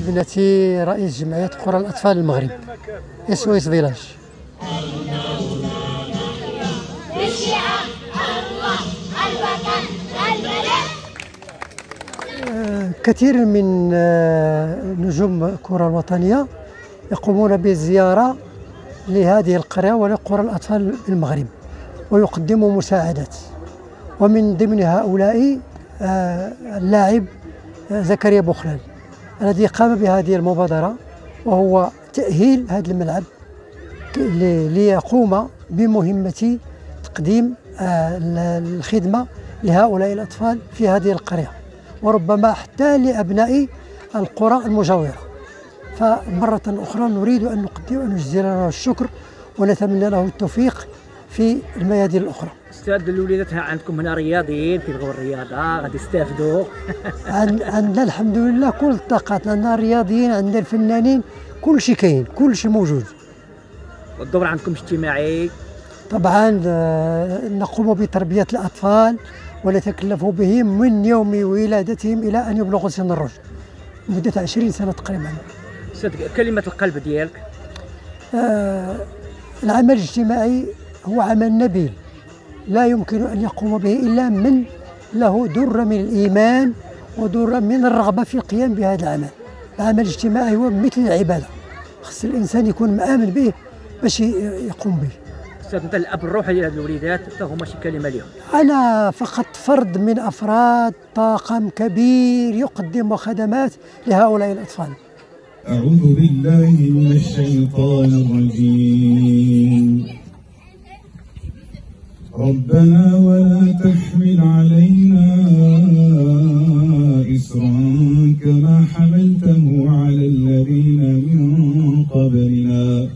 ابنتي رئيس جمعية قرى الأطفال المغرب SOS فيلاج. كثير من نجوم الكرة الوطنية يقومون بزيارة لهذه القرية ولقرى الأطفال المغرب ويقدموا مساعدات، ومن ضمن هؤلاء اللاعب زكريا بوخلال الذي قام بهذه المبادرة، وهو تأهيل هذا الملعب ليقوم بمهمة تقديم الخدمة لهؤلاء الأطفال في هذه القرية، وربما حتى لأبناء القرى المجاورة. فمرة أخرى نريد أن نقدم ونجزل له الشكر ونتمنى له التوفيق في الميادين الأخرى. أستاذ الوليدات عندكم هنا رياضيين كيبغوا الرياضة غادي يستافدوا؟ عندنا الحمد لله كل الطاقات، عندنا الرياضيين، عندنا الفنانين، كل شيء كاين، كل شيء موجود. والدور عندكم اجتماعي؟ طبعا نقوم بتربية الأطفال ونتكلف بهم من يوم ولادتهم إلى أن يبلغوا سن الرشد مدة 20 سنة تقريبا. كلمة القلب ديالك؟ العمل الاجتماعي هو عمل نبيل لا يمكن أن يقوم به إلا من له درة من الإيمان ودرة من الرغبة في القيام بهذا العمل. العمل الاجتماعي هو مثل العبادة، خص الإنسان يكون مآمن به باش يقوم به. أستاذ أنت الأب الروحي لهاد الوليدات، حتى هما شي كلمة لهم؟ أنا فقط فرد من أفراد طاقم كبير يقدم خدمات لهؤلاء الأطفال. أعوذ بالله من الشيطان الرجيم. ربنا ولا تحمل علينا إصرا كما حملته على الذين من قبلنا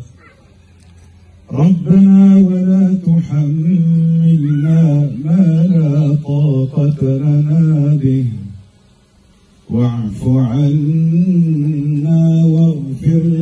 ربنا ولا تحملنا ما لا طاقة لنا به واعف عنا واغفر